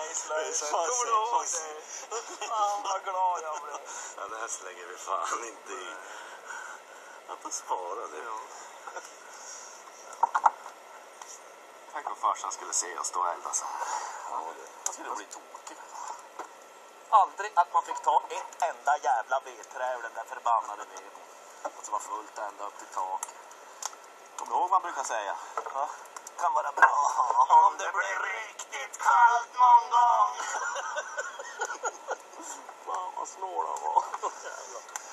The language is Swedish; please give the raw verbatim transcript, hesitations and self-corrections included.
Slash. Kommer du ihåg det? Fan vad glad jag blev. Ja, det här slänger vi fan inte i. Att ta spara det. Ja. Tänk om farsan skulle se oss stå och elda så här. Ja, det. Han skulle bli tokig. Aldrig att man fick ta ett enda jävla vedträ ur den där förbannade veden. Att det var fullt ända upp till tak. Kommer du ihåg vad man brukar säga? Ja. Kan vara bra om det blir riktigt kallt någon gång. Fan vad snål han var.